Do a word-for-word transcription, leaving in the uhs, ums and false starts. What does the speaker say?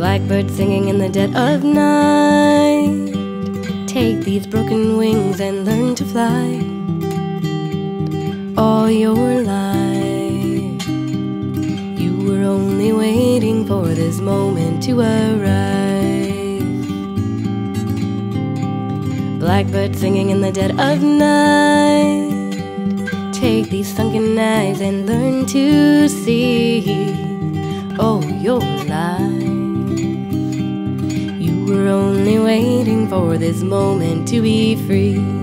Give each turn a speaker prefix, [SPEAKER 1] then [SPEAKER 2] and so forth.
[SPEAKER 1] Blackbird singing in the dead of night. Take these broken wings and learn to fly. All your life you were only waiting for this moment to arrive. Blackbird singing in the dead of night. Take these sunken eyes and learn to see. All your life you were only waiting for this moment to be free.